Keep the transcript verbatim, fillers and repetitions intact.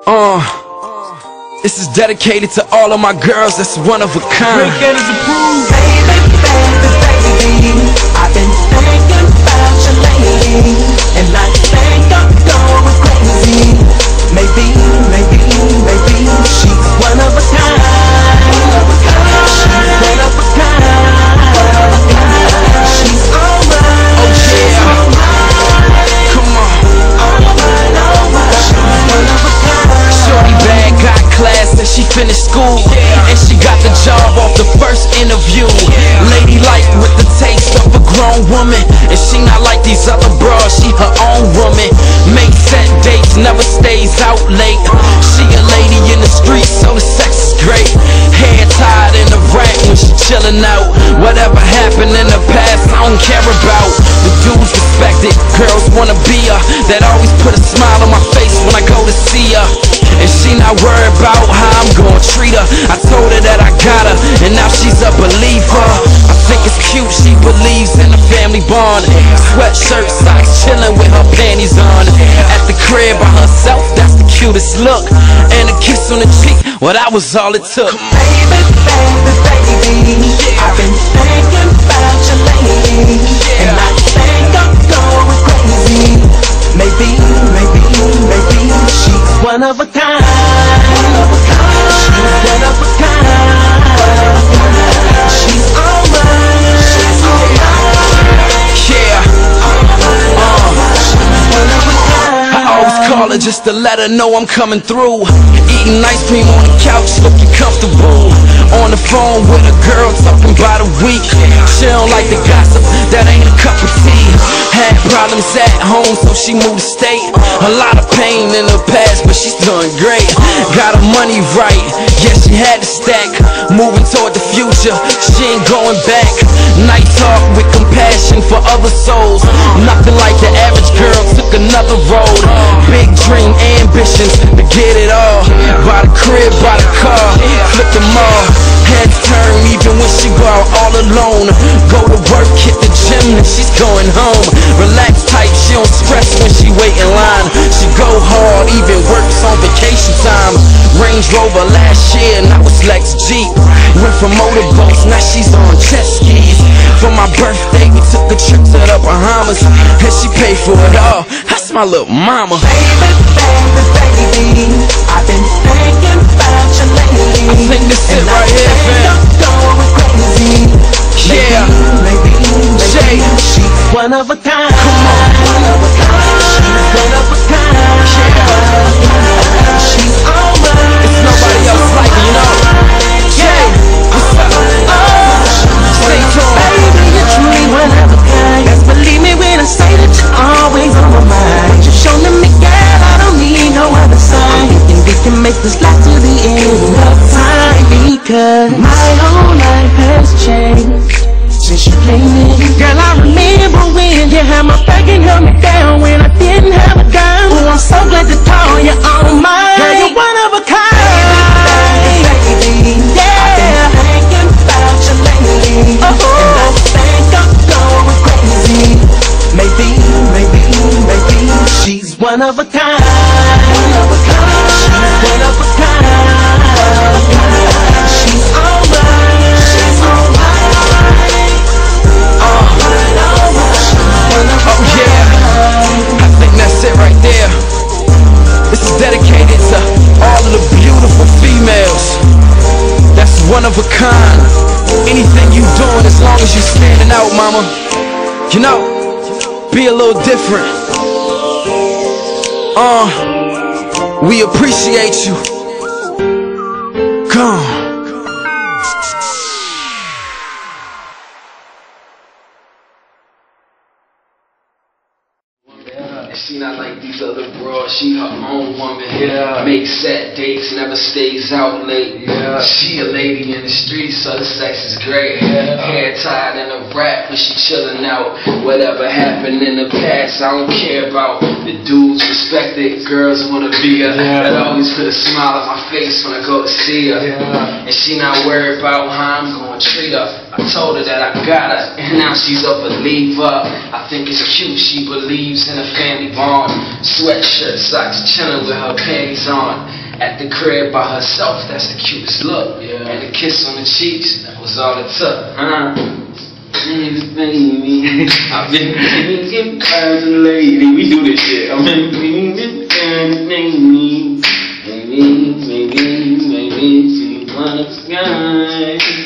Uh, this is dedicated to all of my girls that's one of a kind. Break is approved. Baby, baby, baby, I've been thinking about you lately, and I think I'm going crazy. Maybe, maybe, maybe she's one of a kind. She's one of a kind. She's alright. Oh yeah. Come on. Alright, alright. She's one of a kind. Shorty bad, got class and she finished school, and she got the job off the first interview. Ladylike with the taste of a grown woman, and she not like these other bras, she her own woman. Make set dates, never stays out late. She a lady in the streets, so the sex is great. Hair tied in a rack when she chillin' out. Whatever happened in the past, I don't care about. The dudes respect it, girls wanna be her. That always put a smile on my face when I go to see her. And she not worried about how I'm gonna treat her. I told her that I got her, and now she's a believer. I think it's cute, she believes in a family bond. Sweatshirt, socks, chillin' with her panties on. At the crib by herself, that's the cutest look. And a kiss on the cheek, well that was all it took. Baby, baby, baby, I've been thinking about you lately, and I think I'm going crazy. Maybe, maybe, maybe she's one of a kind. She's one of a kind. She's alright. She's alright. Yeah. Uh. One of a kind. I always call her just to let her know I'm coming through. Eating ice cream on the couch, looking comfortable. On the phone with a girl talking about a week. She don't like the gossip, that ain't a cup of tea. Had problems at home, so she moved to state. A lot of pain in her past, but she's doing great. Got her money right, yeah, she had to stack. Moving toward the future, she ain't going back. Night talk with compassion for other souls. Nothing like the average girl, took another road. Big dream, ambitions, to get it all. Buy the crib, buy the car, flip them all. Heads turn even when she go out all alone. Go to work, hit the gym, and she's going home. Relax tight, she don't stress when she wait in line. She go hard, even works on vacation time. Range Rover last year, now it's Lex Jeep. Went from motorboats, now she's on jet skis. For my birthday, we took a trip to the Bahamas, and she paid for it all. That's my little mama. Baby, baby, baby, I've been thinking about you lately. I think this it right here, fam. Yeah, maybe, Jay, maybe she's one of a kind. Come on. One of a kind. She's one of a kind. Yeah. She's alright. It's nobody else like her, you know. Jay, what's up? Stay tuned. Baby, you're truly one of a kind. Yes, believe me when I say that you're always on my mind. You're showing me, girl, I don't need no other sign. We can, we can make this last to the end of time, because my whole life has changed since you came in. Girl, I remember when you had my back and held me down when I didn't have a dime. Oh, I'm so glad to call you on mine. Girl, you're one of a kind. Baby, baby, yeah. I've been thinking about you lately, oh, and I think I'm going crazy. Maybe, maybe, maybe she's one of a kind. One of a kind. She's one of a kind. She's alright. She's alright. Alright, alright. Oh yeah, I think that's it right there. This is dedicated to all of the beautiful females that's one of a kind. Anything you doing, as long as you standing out, mama, you know, be a little different. Uh, we appreciate you. Come. She not like these other bras, she her own woman. Yeah. Make set dates, never stays out late. Yeah. She a lady in the streets, so the sex is great. Yeah. Hair tied in a wrap when she chillin' out. Whatever happened in the past, I don't care about. The dudes respect it, girls wanna be her. Yeah. That always put a smile on my face when I go to see her. Yeah. And she not worried about how I'm gonna treat her. I told her that I got her, and now she's a believer. I think it's cute, she believes in a family bond. Sweatshirt, socks, chillin' with her panties on. at the crib by herself, that's the cutest look. Yeah. And a kiss on the cheeks, that was all it took. Huh? Baby, I've been thinking as a lady. We do this shit. I've been thinking as a lady. Maybe, maybe, maybe she wants a guy.